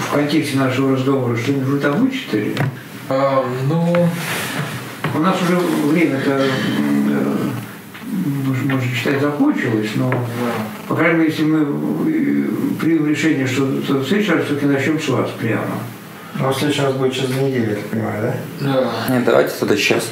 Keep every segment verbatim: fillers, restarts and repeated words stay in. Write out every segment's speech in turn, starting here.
в контексте нашего разговора что-нибудь вы там вычитали? А, ну, у нас уже время-то, может, читать закончилось, но, по крайней мере, если мы примем решение, что в следующий раз все-таки начнем с вас прямо. Ну, в следующий раз будет через две недели, я так понимаю, да? Да. Нет, давайте тогда сейчас.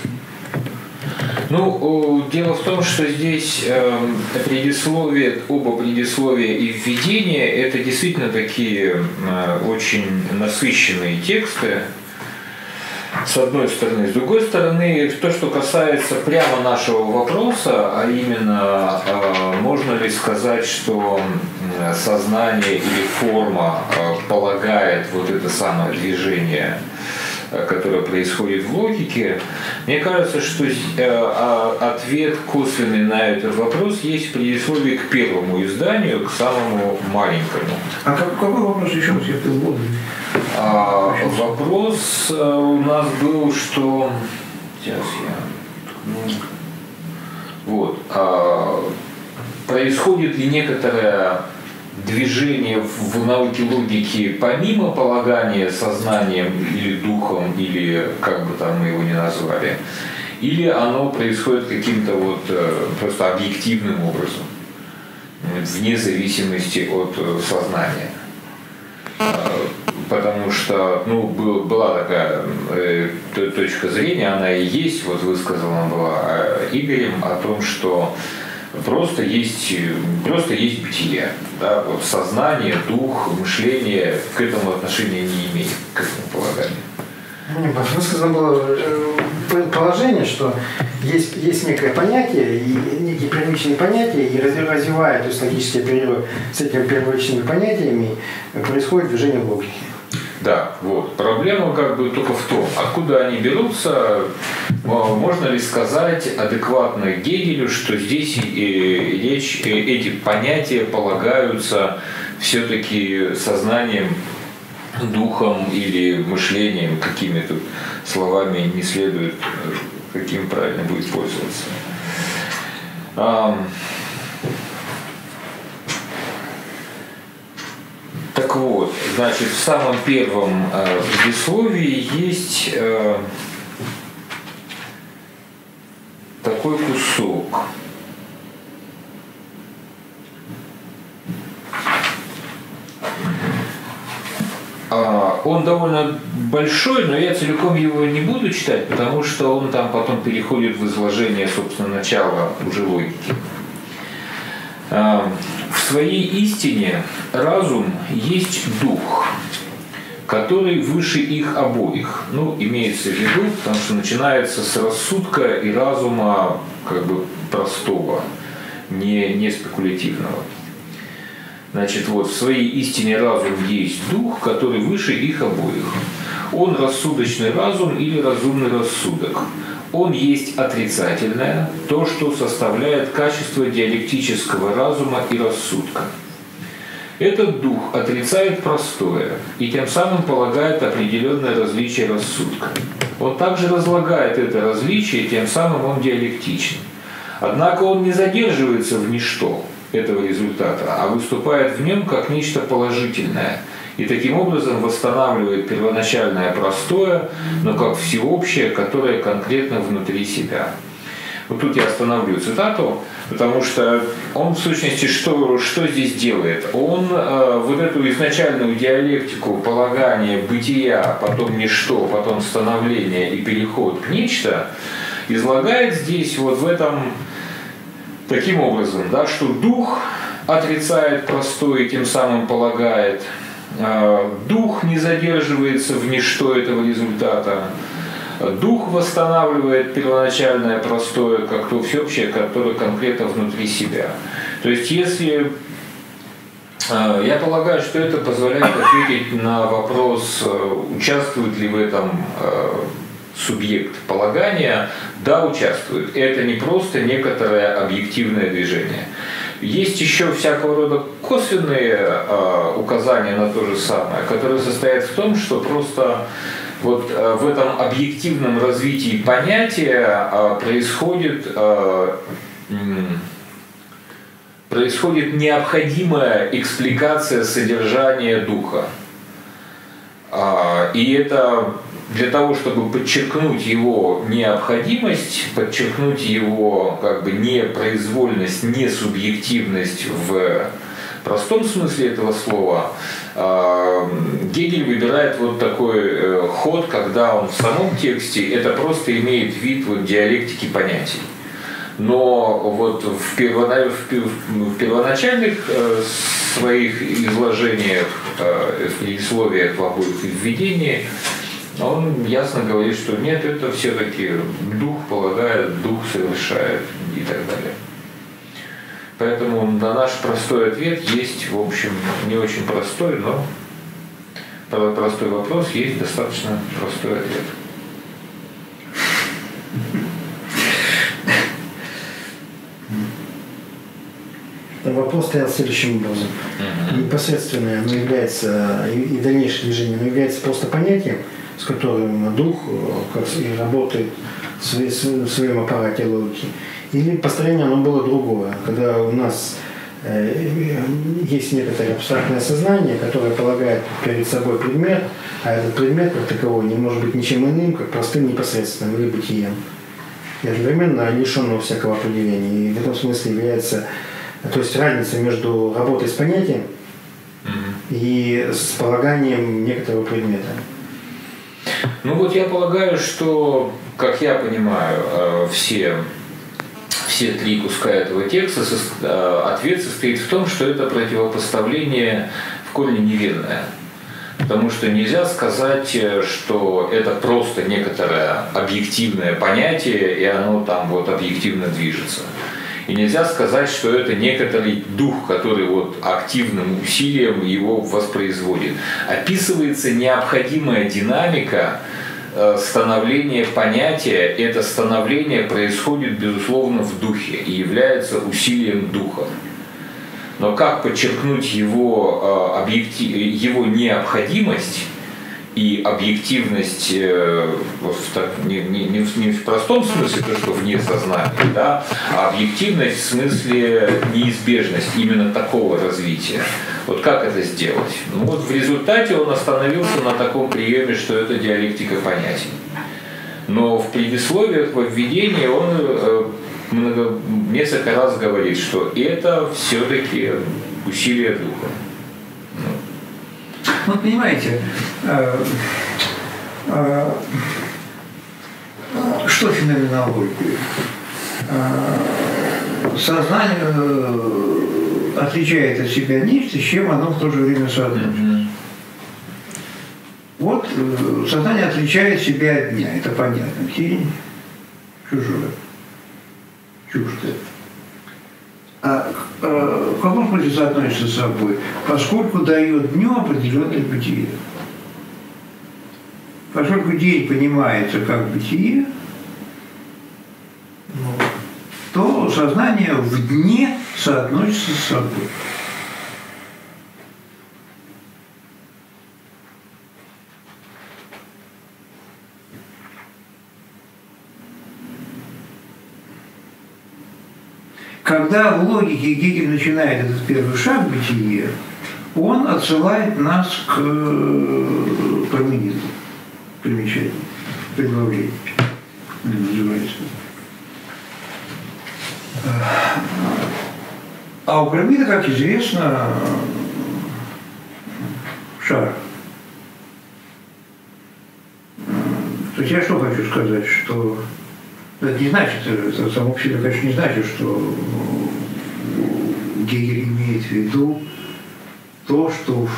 Ну, дело в том, что здесь э, предисловие, оба предисловия и введение – это действительно такие э, очень насыщенные тексты, с одной стороны. С другой стороны, то, что касается прямо нашего вопроса, а именно, э, можно ли сказать, что сознание или форма э, полагает вот это самое движение, которое происходит в логике, мне кажется, что ответ косвенный на этот вопрос есть в предисловии к первому изданию, к самому маленькому. А какой вопрос еще раз я привожу? А, вопрос у нас был, что... Сейчас я... Ну, вот. А, происходит ли некоторое движение в науке логики помимо полагания сознанием или духом, или как бы там мы его ни назвали, или оно происходит каким-то вот просто объективным образом, вне зависимости от сознания. Потому что, ну, была такая э, точка зрения, она и есть, вот высказана была Игорем, о том, что Просто есть, просто есть бытие. Да? Вот сознание, дух, мышление к этому отношения не имеет, к этому полаганию. Нет, высказано было положение, что есть, есть некое понятие, и некие первичные понятия, и развивая то есть, логические перерывы с этими первичными понятиями, происходит движение в логике. Да, вот. Проблема как бы только в том, откуда они берутся. Можно ли сказать адекватно Гегелю, что здесь речь, эти понятия полагаются все-таки сознанием, духом или мышлением, какими тут словами не следует, каким правильно будет пользоваться. Так вот, значит, в самом первом э, предисловии есть э, такой кусок. А, он довольно большой, но я целиком его не буду читать, потому что он там потом переходит в изложение, собственно, начала уже логики. А, в своей истине разум есть дух, который выше их обоих. Ну, имеется в виду, потому что начинается с рассудка и разума как бы простого, не, не спекулятивного. Значит, вот в своей истине разум есть дух, который выше их обоих. Он рассудочный разум или разумный рассудок. Он есть отрицательное, то, что составляет качество диалектического разума и рассудка. Этот дух отрицает простое и тем самым полагает определенное различие рассудка. Он также разлагает это различие, тем самым он диалектичен. Однако он не задерживается в ничто этого результата, а выступает в нем как нечто положительное и таким образом восстанавливает первоначальное простое, но как всеобщее, которое конкретно внутри себя. Вот тут я остановлю цитату, потому что он в сущности что, что здесь делает? Он э, вот эту изначальную диалектику полагания бытия, потом ничто, потом становление и переход к нечто излагает здесь вот в этом таким образом, да, что дух отрицает простое и тем самым полагает, э, дух не задерживается в ничто этого результата, дух восстанавливает первоначальное простое как то всеобщее, которое конкретно внутри себя. То есть если э, я полагаю, что это позволяет ответить на вопрос, э, участвует ли в этом э, субъект полагания, да, участвует. Это не просто некоторое объективное движение. Есть еще всякого рода косвенные э, указания на то же самое, которые состоят в том, что просто вот э, в этом объективном развитии понятия э, происходит, э, э, происходит необходимая экспликация содержания духа. И это для того, чтобы подчеркнуть его необходимость, подчеркнуть его как бы непроизвольность, несубъективность в простом смысле этого слова, Гегель выбирает вот такой ход, когда он в самом тексте это просто имеет вид вот диалектики понятий. Но вот в, первона... в первоначальных своих изложениях, в предисловиях в обоих введениях, он ясно говорит, что нет, это все-таки дух полагает, дух совершает и так далее. Поэтому на наш простой ответ есть, в общем, не очень простой, но простой вопрос, есть достаточно простой ответ. Вопрос стоял следующим образом. Uh-huh. Непосредственное, оно является, и дальнейшее движение, оно является просто понятием, с которым дух как, и работает в, своей, в своем аппарате логики. Или построение оно было другое, когда у нас э, есть некоторое абстрактное сознание, которое полагает перед собой предмет, а этот предмет как таковой не может быть ничем иным, как простым непосредственным или бытием. И одновременно лишенного всякого определения. И в этом смысле является, то есть разница между работой с понятием и с полаганием некоторого предмета. Ну вот я полагаю, что, как я понимаю, все, все три куска этого текста, ответ состоит в том, что это противопоставление в корне неверное. Потому что нельзя сказать, что это просто некоторое объективное понятие, и оно там вот объективно движется. И нельзя сказать, что это некоторый дух, который вот активным усилием его воспроизводит. Описывается необходимая динамика становления понятия. Это становление происходит, безусловно, в духе и является усилием духа. Но как подчеркнуть его, объектив, его необходимость и объективность не, не, не в простом смысле, то, что вне сознания, да, а объективность в смысле неизбежность именно такого развития. Вот как это сделать? Ну вот в результате он остановился на таком приеме, что это диалектика понятий. Но в предисловиях, во введении он много, несколько раз говорит, что это все-таки усилие духа. Вот понимаете, э, э, что феноменология? Э, сознание э, отличает от себя нечто, с чем оно в то же время соотносится. Mm-hmm. Вот э, сознание отличает себя от дня, это понятно. Тень, чужое, чуждое. А в каком смысле соотносится с собой? Поскольку дает дню определенное бытие. Поскольку день понимается как бытие, то сознание в дне соотносится с собой. Когда в логике Гегель начинает этот первый шаг бытия, он отсылает нас к Пармениду, примечательно, предглавлению, называется. А у Парменида, как известно, шар. То есть я что хочу сказать, что это не значит, это само по себе, конечно, не значит, что Гегель имеет в виду то, что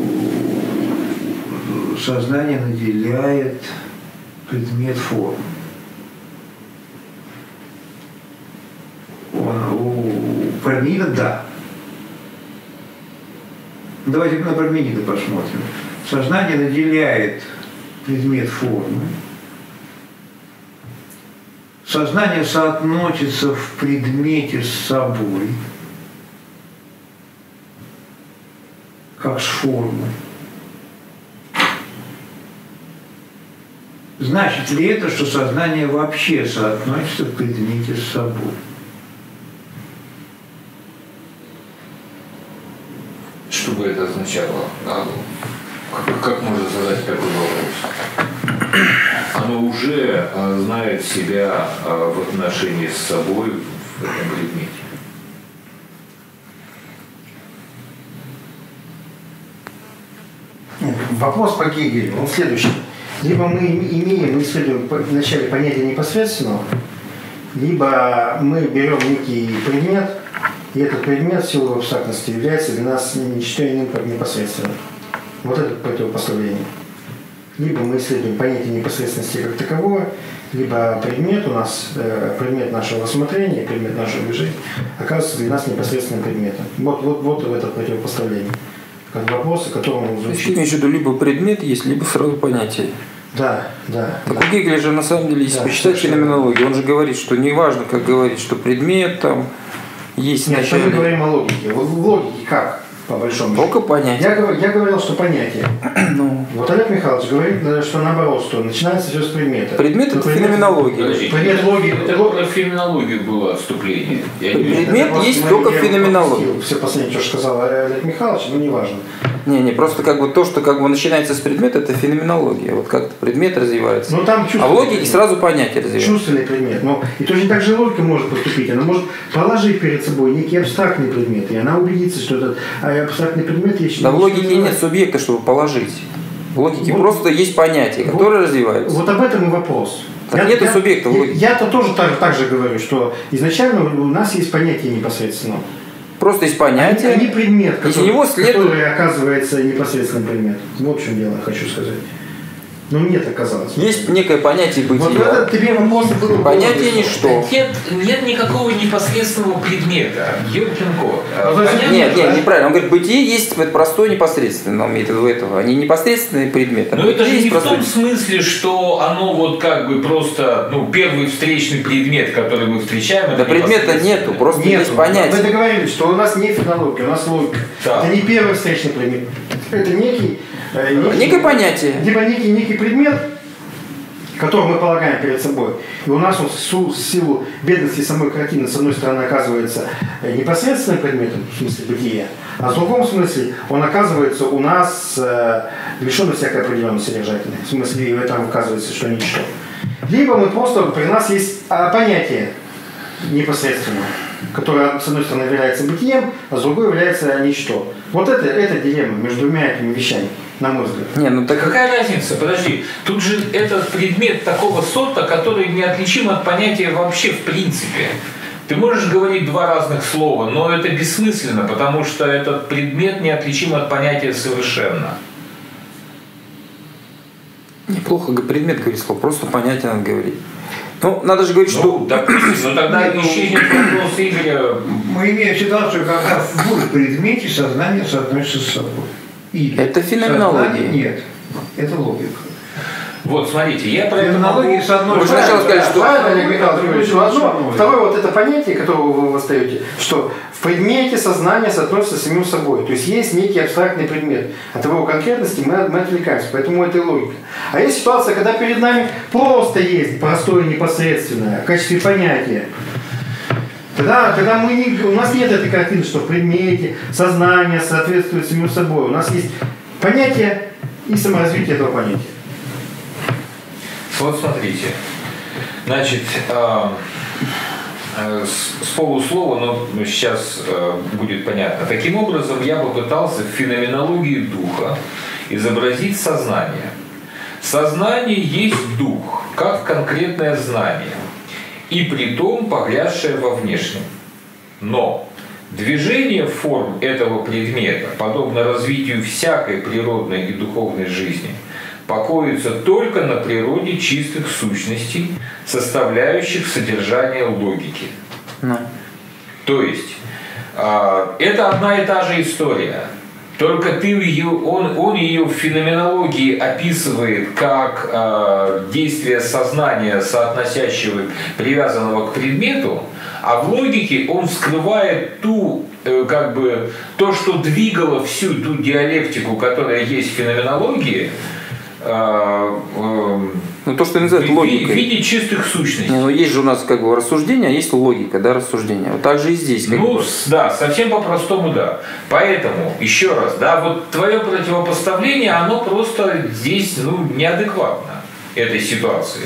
сознание наделяет предмет формы. У Парменида – да. Давайте на Парменида посмотрим. Сознание наделяет предмет формы. Сознание соотносится в предмете с собой, как с формой. Значит ли это, что сознание вообще соотносится в предмете с собой? Что бы это означало? Как, как можно задать такой вопрос? оно уже знает себя в отношении с собой в этом предмете. Вопрос по Гегелю, он следующий. Либо мы имеем, мы исследуем вначале понятие непосредственного, либо мы берем некий предмет, и этот предмет в силу абстрактности является для нас ничто иным, как непосредственным. Вот это противопоставление. Либо мы исследуем понятие непосредственности как таковое, либо предмет у нас, предмет нашего рассмотрения, предмет нашего движения оказывается для нас непосредственным предметом. Вот, вот, вот в это противопоставление. Как вопрос, о котором он звучит. Ты имеешь в виду, либо предмет есть, либо сразу понятие. Да, да. Так да. у Гегеля же на самом деле, если да, почитать феноменологию, он же говорит, что не важно, как говорить, что предмет там есть. Нет, что мы говорим о логике. Вот в логике как, по большому счету? Только понятие. Я, говор, я говорил, что понятие. Ну. Вот Олег Михайлович говорит, что наоборот, что начинается все с предмета. Предмет это предмет, феноменология. Предмет логики. Это про феноменологию было отступление. Я не предмет это есть мы, только я феноменология. Все последнее, что сказал Олег Михайлович, но неважно. Не, не, просто как бы то, что как бы начинается с предмета, это феноменология. Вот как-то предмет развивается. Но там а в логике предмет. Сразу понятие развивается. Чувственный предмет. Но и точно так же логика может поступить. Она может положить перед собой некий абстрактный предмет, и она убедится, что этот абстрактный предмет есть. Да в логике нет субъекта, чтобы положить. В логике вот, просто есть понятие, которое вот, развивается. Вот об этом и вопрос. Так нету субъекта в логике. Я-то тоже так, так же говорю, что изначально у нас есть понятие непосредственного. Просто есть понятие. Они, они предмет, который, него следует... который оказывается непосредственным предметом. В общем дело, хочу сказать. Но нет, оказалось. Есть некое понятие бытия. Вот это тебе вопрос был. Понятие ничто. Нет, нет никакого непосредственного предмета. Ёлкин-кот. Нет, нет, неправильно. Он говорит, бытие есть простое непосредственное, он имеет в виду этого. Они непосредственные предметы. Но это же не простой... в том смысле, что оно вот как бы просто, ну, первый встречный предмет, который мы встречаем. Да предмета нету, просто нету. Есть понятие. Мы договорились, что у нас не феноменология, у нас логика. Да. Это не первый встречный предмет. Это некий Некий, некое понятие. Либо некий, некий предмет, который мы полагаем перед собой. И у нас он в силу бедности самой картины, с одной стороны, оказывается непосредственным предметом, в смысле бытия, а в другом смысле он оказывается у нас э, лишенный всякой определенной содержательности. В смысле, там оказывается, что ничто. Либо мы просто, при нас есть понятие непосредственное, которое, с одной стороны, является бытием, а с другой является ничто. Вот это, это дилемма между двумя этими вещами, на мой взгляд. Не, ну так... Какая разница? Подожди. Тут же этот предмет такого сорта, который неотличим от понятия вообще в принципе. Ты можешь говорить два разных слова, но это бессмысленно, потому что этот предмет неотличим от понятия совершенно. Неплохо предмет говорит слово, просто понятие надо говорить. Ну, надо же говорить, ну, что... Допустим, но тогда исчезнет вопрос Игоря. Мы имеем ситуацию, когда в предмете сознание соотносится с собой. Или это феноменология. Нет, это логика. Вот, смотрите, я про это могу... Вы сначала сказали, что... Одно, второе вот это понятие, которое вы восстаете, что в предмете сознание соотносится с самим собой. То есть есть некий абстрактный предмет. От его конкретности мы, мы отвлекаемся, поэтому это и логика. А есть ситуация, когда перед нами просто есть простое непосредственное в качестве понятия. Тогда, когда мы не, у нас нет этой картины, что в предмете сознание соответствует самим собой. У нас есть понятие и саморазвитие этого понятия. Вот смотрите, значит, э, э, с, с полуслова, но сейчас э, будет понятно. Таким образом, я попытался в феноменологии духа изобразить сознание. Сознание есть дух, как конкретное знание, и притом погрязшее во внешнем. Но движение форм этого предмета, подобно развитию всякой природной и духовной жизни, покоится только на природе чистых сущностей, составляющих содержание логики. No. То есть, э, это одна и та же история. Только ты ее, он, он ее в феноменологии описывает как э, действие сознания, соотносящего, привязанного к предмету, а в логике он вскрывает ту, э, как бы, то, что двигало всю ту диалектику, которая есть в феноменологии, ну, то, что называют логикой. В виде чистых сущностей. Ну, есть же у нас как бы рассуждение, а есть логика, да, рассуждение. Вот так же и здесь. Как ну, бы. Да, совсем по-простому, да. Поэтому, еще раз, да, вот твое противопоставление, оно просто здесь, ну, неадекватно. этой ситуации.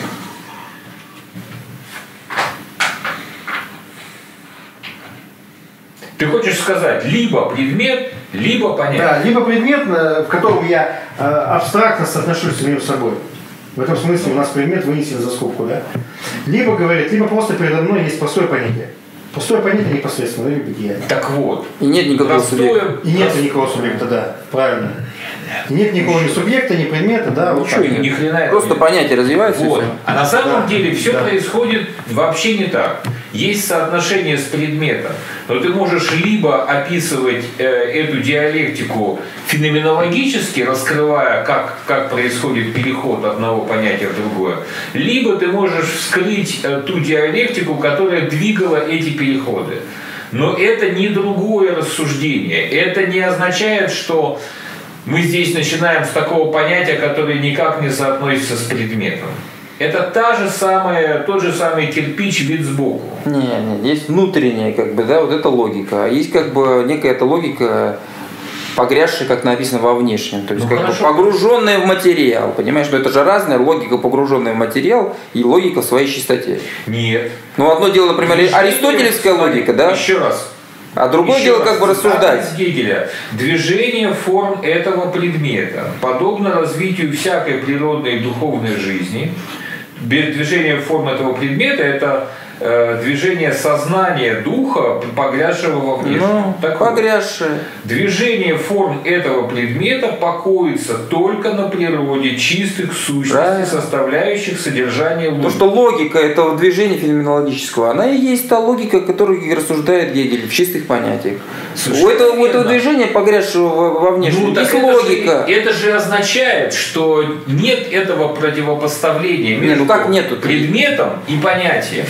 Ты хочешь сказать, либо предмет, либо понятие. Да, либо предмет, в котором я э, абстрактно соотношусь между собой. В этом смысле у нас предмет вынесен за скобку, да? Либо, говорит, либо просто передо мной есть простое понятие. Простое понятие непосредственно, или бытие. Так вот. И нет никакого субъекта. И нет никакого субъекта, да, правильно. И нет никакого ни субъекта, ни предмета, да. Вот Ничего так. Ни хрена Просто нет. понятие развивается. Вот. А на самом Да. деле все Да. происходит вообще не так. Есть соотношение с предметом, но ты можешь либо описывать э, эту диалектику феноменологически, раскрывая, как, как происходит переход одного понятия в другое, либо ты можешь вскрыть э, ту диалектику, которая двигала эти переходы. Но это не другое рассуждение. Это не означает, что мы здесь начинаем с такого понятия, которое никак не соотносится с предметом. Это та же самая, тот же самый кирпич, вид сбоку. Не, не, есть внутренняя, как бы, да, вот эта логика. А есть как бы некая эта логика, погрязшая, как написано, во внешнем. То есть Ну, как бы хорошо. погруженная в материал. Понимаешь, что это же разная логика, погруженная в материал, и логика в своей чистоте. Нет. Ну, одно дело, например, аристотелевская логика, да? Еще раз. А другое Еще дело, раз, как бы цитата рассуждать. из Гегеля. Движение форм этого предмета подобно развитию всякой природной и духовной жизни. Без движения форм этого предмета это э, движение сознания духа, погрязшего во внешнем. Ну, Так вот, погрязшая. движение форм этого предмета покоится только на природе чистых сущностей, Правильно. составляющих содержание логики. То, что логика этого движения феноменологического, она и есть та логика, которую рассуждает Гегель в чистых понятиях. Совершенно У этого, у этого верно. движения, погрязшего во, во внешнем, Ну, так есть это логика. Же, это же означает, что нет этого противопоставления Не, между ну как нету? предметом и понятием.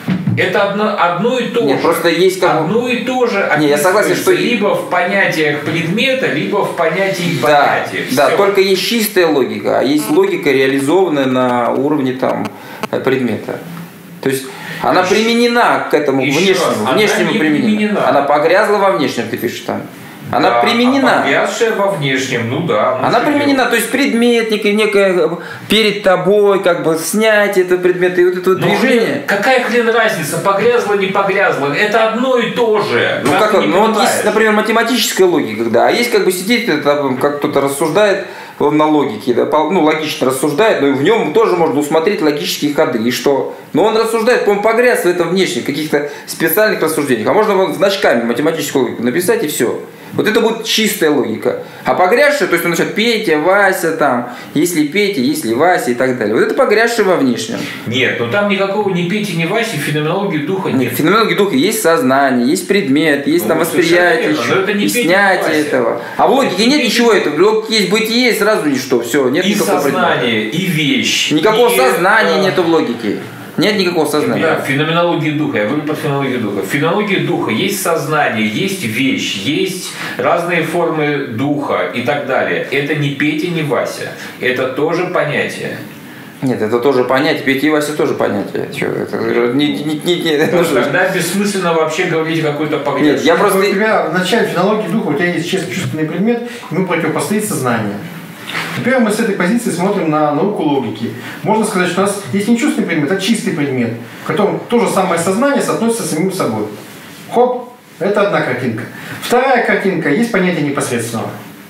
Это одно, одно и то Нет, же. просто есть как бы- одно и то же Не, я согласен, описывается что- либо в понятиях предмета, либо в понятии Да, понятия. да, Всё. только есть чистая логика, а есть логика, реализованная на уровне там, предмета. То есть она применена к этому Еще внешнему, раз, она внешнему не применению. применена. Она погрязла во внешнем, ты пишешь там. Она Да, применена. А погрязшая во внешнем, ну да. ну Она что применена, то есть предмет, некое, некое перед тобой, как бы снять этот предмет и вот это вот делать? Ну, движение. хрен- какая хрен разница, погрязла, не погрязла? Это одно и то же. Ну как, ты не ну вот понимаешь? есть, например, математическая логика, да, а есть как бы сидит, это, как кто-то рассуждает он на логике, да, по- ну логично рассуждает, но и в нем тоже можно усмотреть логические ходы. И что? Но он рассуждает, по-моему, погряз в этом внешних каких-то специальных рассуждениях. А можно вот значками математическую логику написать и все. Вот это будет чистая логика. А погрязшая, то есть он начнет Петя, Вася, там, если Петя, если Вася и так далее. Вот это погрязшая во внешнем. Нет, ну там никакого ни Пети, ни Васи, феноменологии духа Нет, нет. в феноменологии духа есть сознание, есть предмет, есть Ну, там вот восприятие, совершенно верно, но это не и Петя, не снятие Вася. этого. А в логике Это нет не ничего Петя. этого. В логике есть бытие, и сразу ничто. Все, нет И никакого предмета. сознание, и вещь. Никакого и, сознания э, нету в логике. Нет никакого сознания. Да, в феноменологии духа, я говорю про феноменологию духа. В феноменологии духа есть сознание, есть вещь, есть разные формы духа и так далее. Это не Петя, не Вася. Это тоже понятие. Нет, это тоже понятие. Петя и Вася тоже понятие. Чё, это, не, не, не, не, Потому что тогда бессмысленно вообще говорить о какой-то погреб. Нет, я просто... У тебя в начале феноменологии духа у тебя есть чувственный предмет, ему противопостоит сознание. Теперь мы с этой позиции смотрим на науку логики. Можно сказать, что у нас есть не чувственный предмет, а чистый предмет, в котором то же самое сознание соотносится с самим собой. Хоп, это одна картинка. Вторая картинка, есть понятие непосредственного.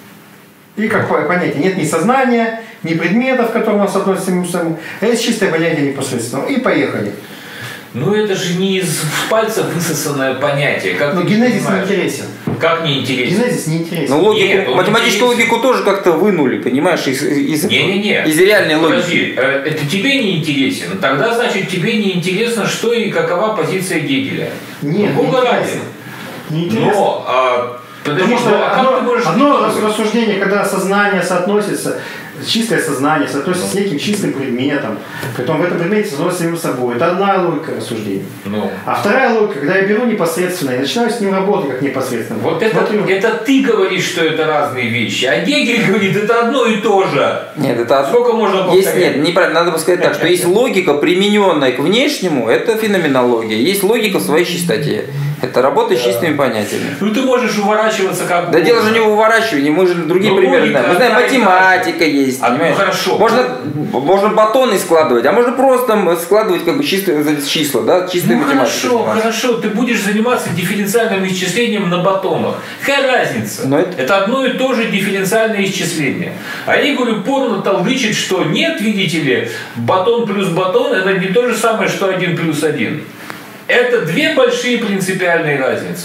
И какое понятие? Нет ни сознания, ни предметов, к которым у нас относится самим собой, а есть чистое понятие непосредственного. И поехали. Ну это же не из пальца высосанное понятие. Как Но ты не генезис не понимаешь? интересен. Как не интересно? Генезис не интересен. Ну, логику, Нет, он математическую интересен. логику тоже как-то вынули, понимаешь, из, из, Не-не-не. из реальной логики. Подожди, э, это тебе не интересен. Тогда, значит, тебе не интересно, что и какова позиция Гегеля. Нет, Ну, не Бога ради. интересно. Не интересно. Но, а, подожди, Потому что ну, а как одно, ты можешь... одно рас- рассуждение, когда сознание соотносится, чистое сознание соотносится с неким чистым предметом, притом в этом предмете соотносится между собой. Это одна логика рассуждения. Ну, А вторая логика, когда я беру непосредственно и начинаю с ним работать как непосредственно. вот это, Смотрю, это ты говоришь, что это разные вещи, а Гегель говорит, это одно и то же. Нет, это Сколько можно есть, повторять? нет, неправильно, надо бы сказать так, что есть логика, примененная к внешнему, это феноменология. Есть логика в своей чистоте. Это работа с чистыми понятиями. Ну ты можешь уворачиваться как бы. Да дело же не в уворачивании, мы же другие ну, примеры знаем. Мы знаем, математика есть, а, понимаешь? Ну, хорошо. Можно, можно батоны складывать, а можно просто складывать как бы чистые числа, да, чистые ну, математики. Хорошо, хорошо, ты будешь заниматься дифференциальным исчислением на батонах. Какая разница? Но это... это одно и то же дифференциальное исчисление. Они, говорю, порно толдычат, что нет, видите ли, батон плюс батон это не то же самое, что один плюс один. Это две большие принципиальные разницы.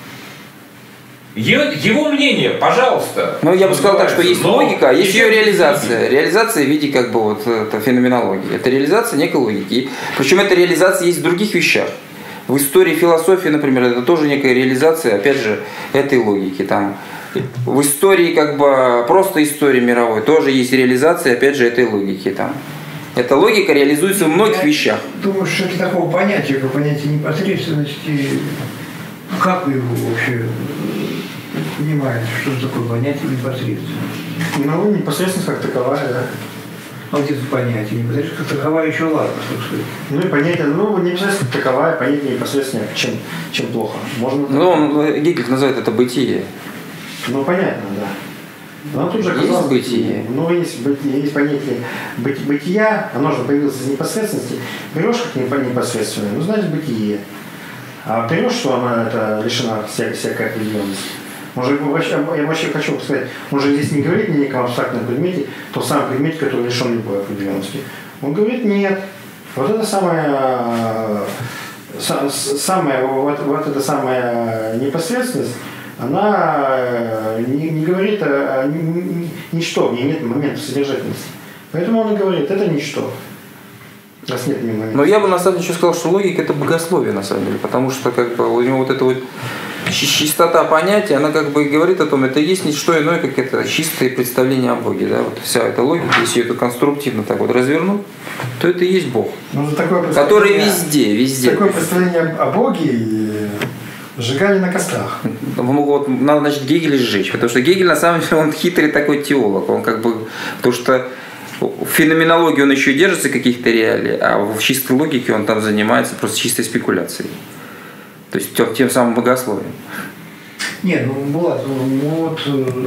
Его, его мнение, пожалуйста. Ну, я бы сказал так, что есть но логика, а есть ее реализация. логики. Реализация в виде как бы вот это феноменологии. Это реализация некой логики. Причем эта реализация есть в других вещах. В истории философии, например, это тоже некая реализация, опять же, этой логики. Там, в истории, как бы, просто истории мировой, тоже есть реализация, опять же, этой логики. Там. Эта логика реализуется в многих Я вещах. Думаю, что это такого понятия, как понятие непосредственности, как вы его вообще понимаете, что такое понятие непосредственности? Ну, непосредственность как таковая, да. А вот это понятие непосредственность как таковая еще ладно, так сказать. Ну и понятие, ну, непосредственность как таковая, понятие непосредственнее, чем, чем плохо. Можно... Ну, он, Гегель называет это бытие. Ну, понятно, да. Но тут же есть оказалось, бытие. Ну, есть, бытие, есть понятие быти, бытия, оно же появилось из непосредственности. Берешь как непосредственное, ну, значит, бытие. А берешь, что она это лишена всякой, всякой определенности. Может, я вообще хочу сказать, он же здесь не говорит ни о неком абстрактном предмете, тот самый предмет, который лишен любой определенности. Он говорит, нет. Вот это самая, самая, вот, вот эта самая непосредственность, она не, не говорит о, о ничто, в ней нет момента содержательности. Поэтому он и говорит, это ничто. У нас нет момента. Но я бы на самом деле еще сказал, что логика это богословие на самом деле, потому что как бы у него вот эта вот чистота понятия, она как бы говорит о том, это есть не что иное, как это чистое представление о Боге. Да? Вот вся эта логика, если ее это конструктивно так вот развернуть, то это и есть Бог. Ну, такое который везде, везде. Такое представление о Боге сжигали на кострах. Вот, надо, значит, Гегеля сжечь, потому что Гегель на самом деле он хитрый такой теолог, он как бы, потому что в феноменологии он еще держится каких-то реалий, а в чистой логике он там занимается просто чистой спекуляцией. То есть тем, тем самым богословием. Нет, ну, Булат, ну вот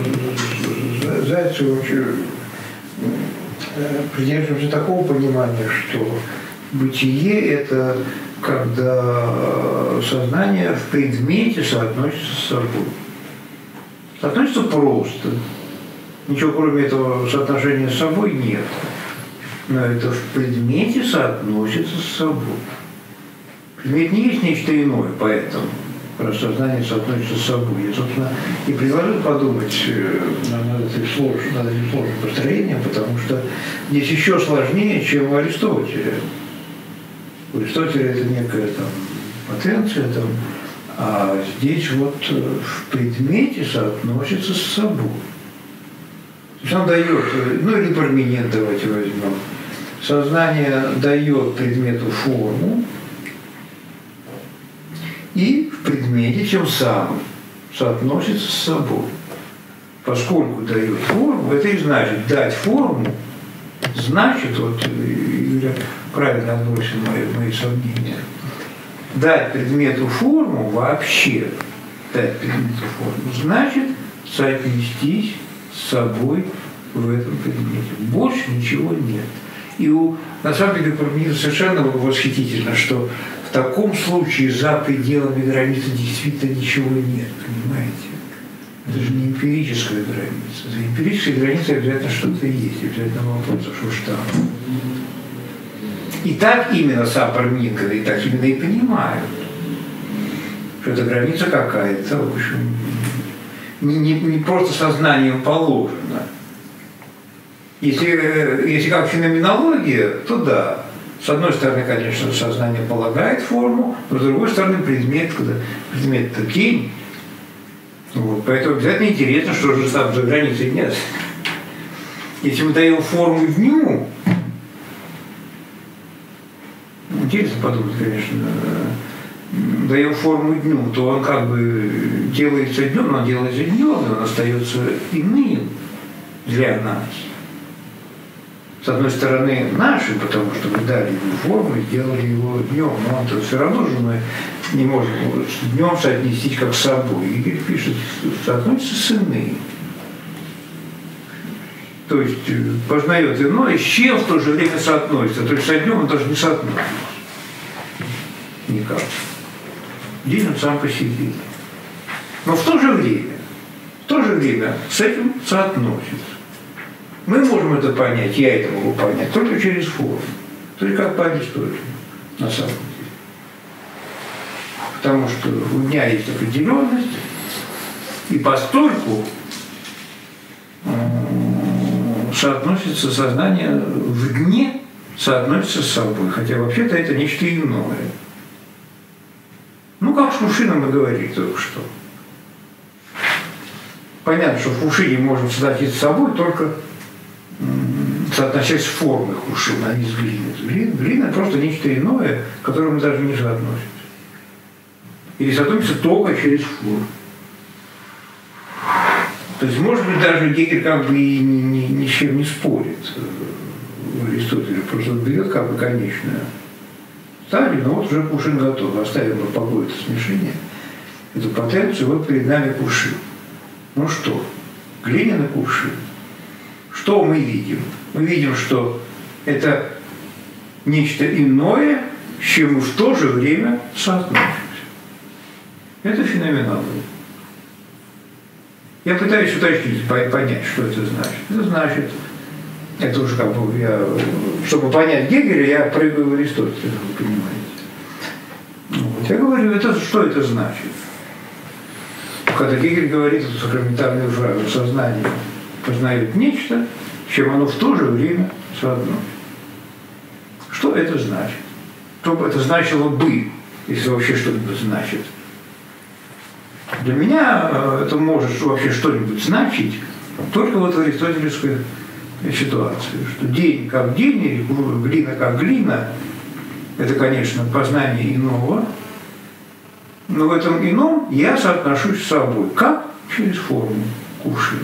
Зайцев придерживается такого понимания, что бытие – это когда сознание в предмете соотносится с собой. Соотносится просто. Ничего кроме этого соотношения с собой нет. Но это в предмете соотносится с собой. Предмет не есть нечто иное, поэтому раз сознание соотносится с собой. Я, собственно, и предложил подумать над этим сложным, над этим сложным построением, потому что здесь еще сложнее, чем у Аристотеля. У Аристотеля это некая там потенция, там, а здесь вот в предмете соотносится с собой. То есть он дает, ну или Парменид давайте возьмем. Сознание дает предмету форму, и в предмете тем самым соотносится с собой. Поскольку дает форму, это и значит дать форму, значит, вот Юля правильно относит мои, мои сомнения, дать предмету форму вообще, дать предмету форму, значит соотнестись с собой в этом предмете. Больше ничего нет. И у, на самом деле, совершенно восхитительно, что в таком случае за пределами границы действительно ничего нет, понимаете? Это же не эмпирическая граница. За эмпирической границей обязательно что-то есть, обязательно вопрос, а что ж там. И так именно сам Парменид говорит, так именно и понимают, что эта граница какая-то, в общем, не, не, не просто сознанием положена. Если, если как феноменология, то да. С одной стороны, конечно, сознание полагает форму, но с другой стороны, предмет, когда предмет-то тень. Вот, поэтому обязательно интересно, что же там за границей нет. Если мы даем форму дню, интересно подумать, конечно, даем форму дню, то он как бы делается днем, но он делается днем, и он остается иным для нас. с одной стороны, наши, потому что мы дали ему форму и сделали его днем, но он-то все равно же мы не можем днем соотнести как с собой. Игорь пишет, соотносятся с иным. То есть познает иное, с чем в то же время соотносится. То есть со днем он даже не соотносится. Никак. День он сам по себе. Но в то же время, в то же время с этим соотносится. Мы можем это понять, я это могу понять, только через форму. То есть как по Аристотелю, на самом деле. Потому что у дня есть определенность, и постольку соотносится сознание в дне, соотносится с собой. Хотя вообще-то это нечто иное. Ну, как с Кувшином мы говорили только что. Понятно, что в Кувшине можно соотноситься с собой только соотносясь с формой Кувшина, а не с глиной. Глина, глина просто нечто иное, к которому мы даже не соотносимся. Или соотносимся только через форму. То есть, может быть, даже Гегель как бы и ни, ни, ни с чем не спорит в Аристотеле, просто берет как бы конечное. Ставили, но вот уже Кувшин готов. Оставим мы покой это смешение, эту потенцию, вот перед нами Кувшин. Ну что, глиняный Кувшин. Что мы видим? Мы видим, что это нечто иное, с чем мы в то же время соотносимся. Это феноменально. Я пытаюсь уточнить, понять, что это значит. Это значит, это уже как бы я, чтобы понять Гегеля, я прыгаю в Аристотеля, вы понимаете. Вот. Я говорю, это, что это значит? Когда Гегель говорит эту сакраментальную фразу, сознание познает нечто, с чем оно в то же время соотносится. Что это значит? Что бы это значило бы, если вообще что-нибудь значит? Для меня это может вообще что-нибудь значить только вот в аристотелевской ситуации, что день как день, или глина как глина, это, конечно, познание иного, но в этом ином я соотношусь с собой. Как? Через форму Кувшина.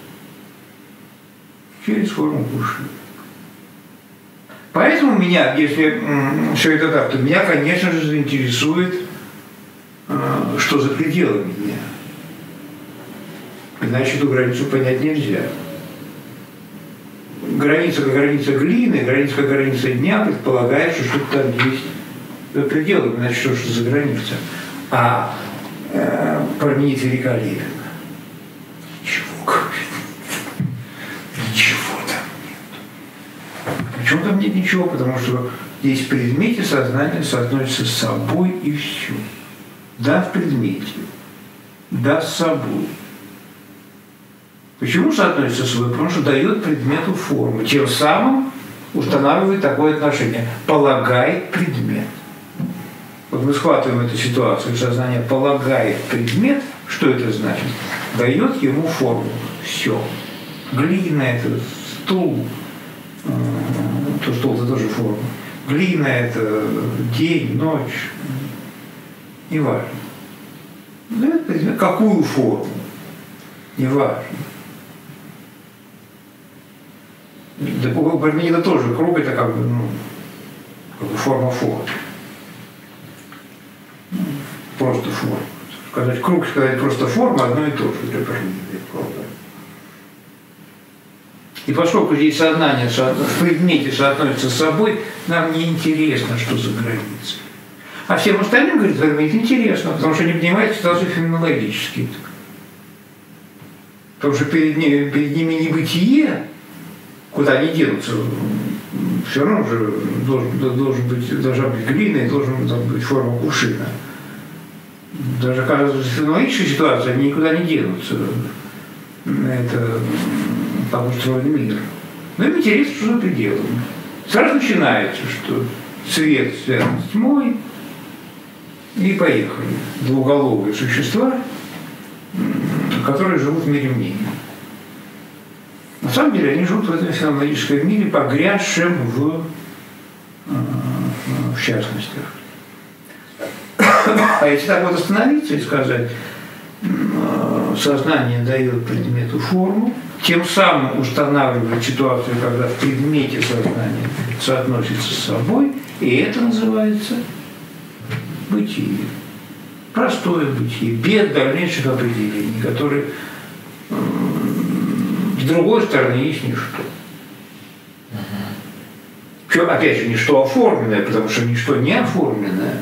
Через форму Кувшина. Поэтому меня, если все это так, то меня, конечно же, заинтересует, что за пределами дня. Иначе эту границу понять нельзя. Граница как граница глины, граница как граница дня предполагает, что что-то там есть за пределами, иначе что, что за граница. А э, Парменид великолепен. Ничего, ничего там нет. Почему там нет ничего? Потому что здесь в предмете сознание соотносится с собой и все. Да, в предмете. Да, с собой. Почему соотносится с собой? Потому что дает предмету форму. Тем самым устанавливает такое отношение. Полагает предмет. Вот мы схватываем эту ситуацию, сознание полагает предмет, что это значит? Дает ему форму. Все. Глина – это стул. То стол – это тоже форма. Глина – это день, ночь. Неважно. Да, какую форму? Неважно. Да, у Парменида тоже круг – это как бы, ну, как бы форма формы. Просто форма. Сказать круг, сказать просто форма – одно и то же для Парменида. И поскольку здесь сознание в предмете соотносится с собой, нам не интересно, что за границей. А всем остальным, говорит Парменид, интересно, потому что не понимаете ситуацию феноменологически. Потому что перед ними, перед ними небытие, куда они денутся, все равно же должен, должен быть, должна быть глина и должна быть форма Кувшина. Даже, оказывается, в феноменологической ситуации они никуда не денутся. Это так устроен мир. Но им интересно, что за пределами. Сразу начинается, что свет связан с тьмой, и поехали. Двуголовые существа, которые живут в мире мнений. На самом деле они живут в этом феноменологическом мире, погрязшем в, в частностях. А если так вот остановиться и сказать, сознание дает предмету форму, тем самым устанавливает ситуацию, когда в предмете сознания соотносится с собой, и это называется бытие. Простое бытие, без дальнейших определений, которые с другой стороны есть ничто. Угу. Опять же, ничто оформленное, потому что ничто не оформленное.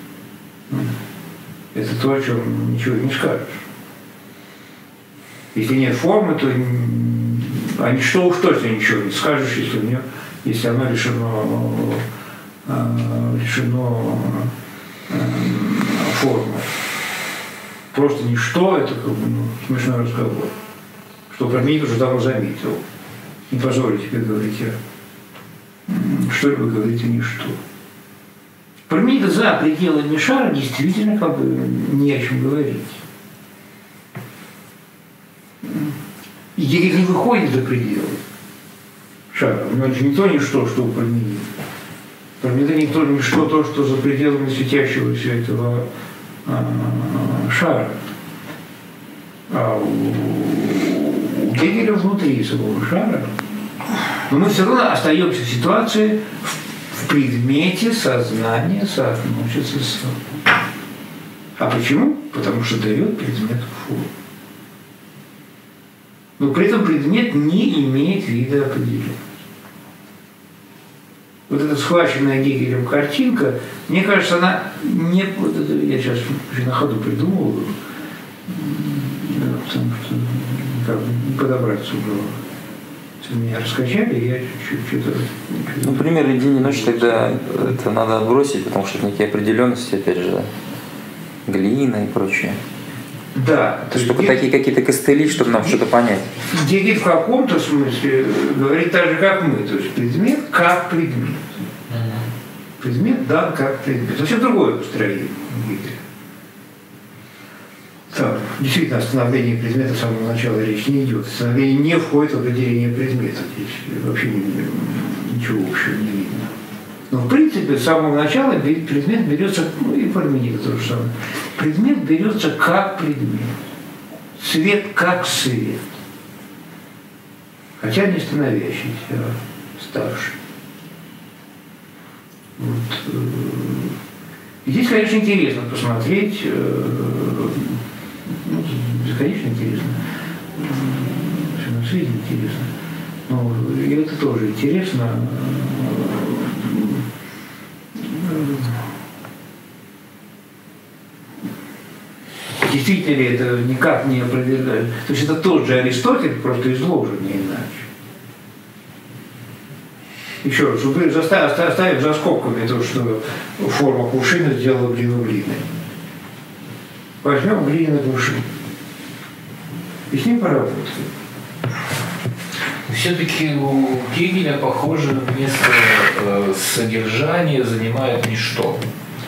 Это то, о чем ничего не скажешь. Если нет формы, то а ничто уж точно ничего не скажешь, если, у нее, если оно решено, решено формой. Просто ничто, это как бы, ну, смешной разговор. Что про меня уже давно заметил. Не позволю тебе говорить о что-либо говорить о ничто. Про меня за пределами шара действительно как бы не о чем говорить. И не выходит за пределы шара. У него же никто ничто, что про меня. Про меня никто ничто, то, что за пределами светящегося этого а, шара. А у, у Гегеля внутри самого шара. Но мы все равно остаемся в ситуации, в предмете сознания соотносится с собой. А почему? Потому что дает предмет форму. Но при этом предмет не имеет вида определенности. Вот эта схваченная Гегелем картинка, мне кажется, она не... Вот это я сейчас на ходу придумываю, потому что как бы не подобраться было. Если меня раскачали, я чуть-чуть что-то... Ну, пример день и ночь тогда это надо отбросить, потому что это некие определенности, опять же, глина и прочее. Да. Чтобы Гегель... такие какие-то костыли, чтобы нам что-то понять. Гегель в каком-то смысле говорит так же, как мы. То есть предмет как предмет. Uh-huh. Предмет дан как предмет. Совсем другое построение Гегеля. Там, действительно, о становлении предмета с самого начала речь не идет. Становление не входит в определение предмета. Здесь вообще ничего общего не видно. Но в принципе с самого начала предмет берется, ну и Парменида то же самое. Предмет берется как предмет. Свет как свет. Хотя не становящийся, а старший. Вот. И здесь, конечно, интересно посмотреть, ну, бесконечно интересно, все на свете интересно, но и это тоже интересно. Действительно ли это никак не опровергает? То есть это тот же Аристотель, просто изложен не иначе. Еще раз, чтобы оставить за скобками то, что форма кувшина сделала глину глиной. Возьмем глиняный кувшин и с ним поработаем. Все-таки у Гегеля, похоже, место э, содержания занимает ничто.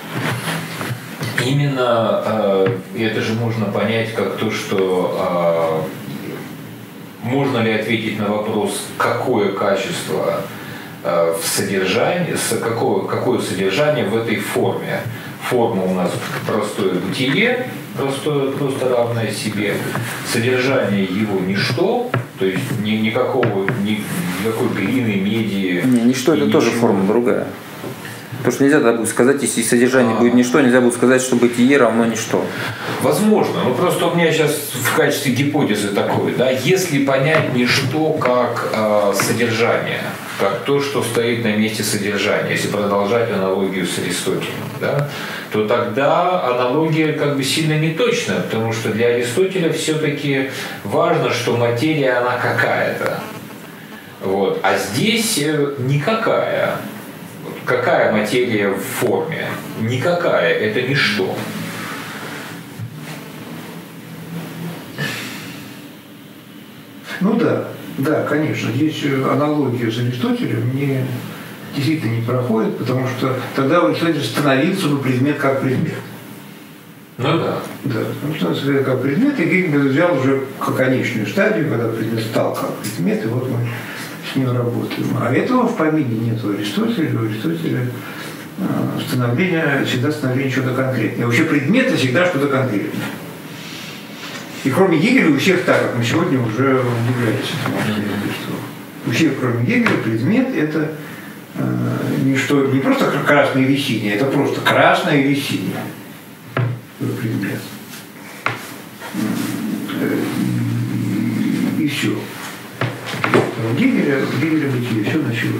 Именно э, это же можно понять как то, что э, можно ли ответить на вопрос, какое качество э, в содержании, какое, какое содержание в этой форме. Форма у нас простое бытие, простое, просто равное себе. Содержание его ничто, то есть ни, никакого, ни, никакой глины, меди. Не, ничто это тоже ничего. Форма другая. Потому что нельзя будет сказать, если содержание а, будет ничто, нельзя будет сказать, что бытие равно ничто. Возможно, но просто у меня сейчас в качестве гипотезы такое, да, если понять ничто как э, содержание, как то, что стоит на месте содержания, если продолжать аналогию с Аристотелем, да, то тогда аналогия как бы сильно неточная, потому что для Аристотеля все-таки важно, что материя она какая-то. Вот. А здесь никакая. Какая материя в форме? Никакая, это ничто. Ну да, да, конечно. Здесь аналогия с Аристотелем не, действительно не проходит, потому что тогда в Аристотеле становился бы предмет как предмет. Ну да. Да, потому что как предмет, и Гегель взял уже как конечную стадию, когда предмет стал как предмет, и вот мы с ним работаем. А этого в помине нет у Аристотеля. У Аристотеля становление, всегда становление чего-то конкретное. И вообще предмет – это всегда что-то конкретное. И кроме Гегеля у всех так, как мы сегодня уже удивляемся этому обстоятельству. У всех, кроме Гегеля, предмет – это э, не, что, не просто красное или синее, это просто красное или синее. Предмет. И, и все. У Гегеля, у Гегеля бытие все носило